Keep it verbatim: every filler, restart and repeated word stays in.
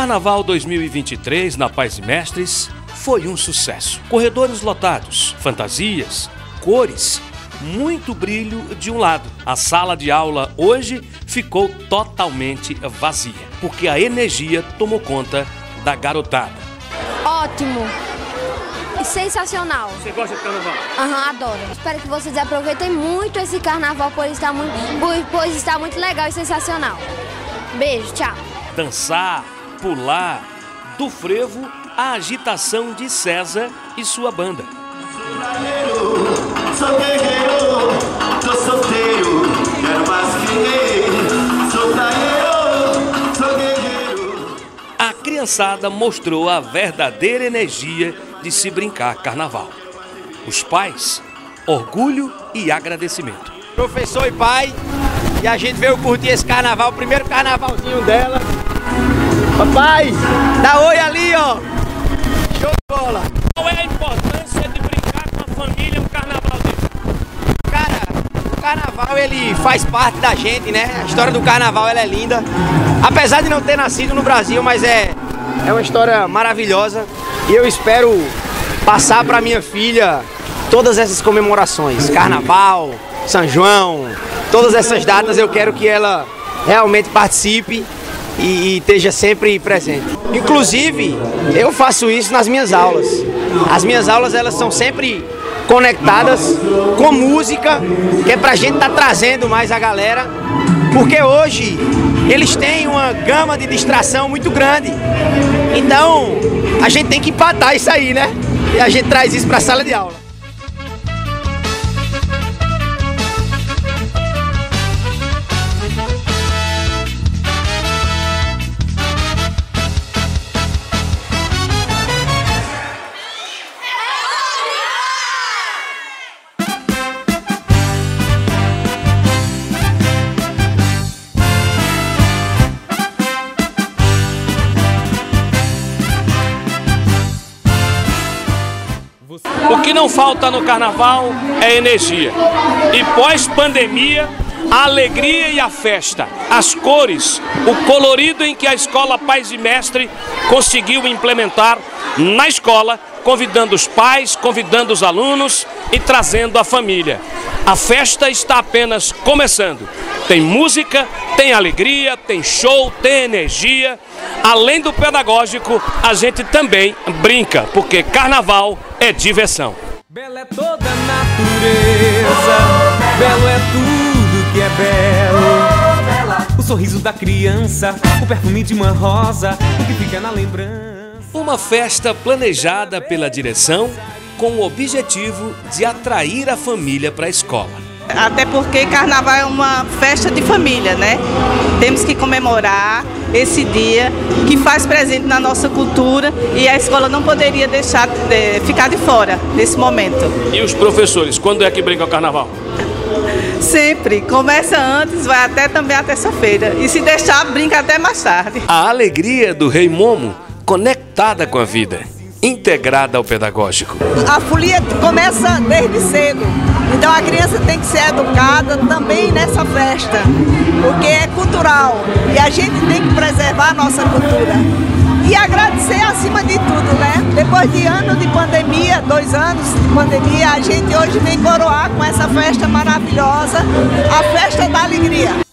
Carnaval dois mil e vinte e três na Paz e Mestres foi um sucesso. Corredores lotados, fantasias, cores, muito brilho de um lado. A sala de aula hoje ficou totalmente vazia, porque a energia tomou conta da garotada. Ótimo! Sensacional. Você gosta de carnaval? Aham, uhum, adoro. Espero que vocês aproveitem muito esse carnaval, pois está muito, pois está muito legal e sensacional. Beijo, tchau. Dançar, pular, do frevo à agitação de César e sua banda. Sou guerreiro, tô solteiro, quero mais que ninguém. Sou praieiro, sou guerreiro. A criançada mostrou a verdadeira energia de se brincar carnaval. Os pais, orgulho e agradecimento. Professor e pai, e a gente veio curtir esse carnaval, o primeiro carnavalzinho dela. Papai, dá oi ali, ó. Show de bola. Qual é a importância de brincar com a família no carnaval desse? Cara, o carnaval ele faz parte da gente, né? A história do carnaval ela é linda. Apesar de não ter nascido no Brasil, mas é, é uma história maravilhosa. E eu espero passar para minha filha todas essas comemorações. Carnaval, São João, todas essas datas eu quero que ela realmente participe e, e esteja sempre presente. Inclusive, eu faço isso nas minhas aulas. As minhas aulas elas são sempre conectadas com música, que é pra gente estar tá trazendo mais a galera, porque hoje eles têm uma gama de distração muito grande. Então, a gente tem que empatar isso aí, né? E a gente traz isso para a sala de aula. O que não falta no carnaval é energia. E pós-pandemia, a alegria e a festa, as cores, o colorido em que a Escola Paz e Mestre conseguiu implementar na escola, convidando os pais, convidando os alunos e trazendo a família. A festa está apenas começando. Tem música, tem alegria, tem show, tem energia. Além do pedagógico, a gente também brinca, porque carnaval é diversão. Bela é toda a natureza, belo é tudo que é belo. O sorriso da criança, o perfume de uma rosa, o que fica na lembrança. Uma festa planejada pela direção com o objetivo de atrair a família para a escola. Até porque carnaval é uma festa de família, né? Temos que comemorar esse dia que faz presente na nossa cultura e a escola não poderia deixar de ficar de fora desse momento. E os professores, quando é que brincam o carnaval? Sempre. Começa antes, vai até também a terça-feira. E se deixar, brinca até mais tarde. A alegria do Rei Momo conectada com a vida, integrada ao pedagógico. A folia começa desde cedo, então a criança tem que ser educada também nessa festa, porque é cultural e a gente tem que preservar a nossa cultura. E agradecer acima de tudo, né? Depois de anos de pandemia, dois anos de pandemia, a gente hoje vem coroar com essa festa maravilhosa, a festa da alegria.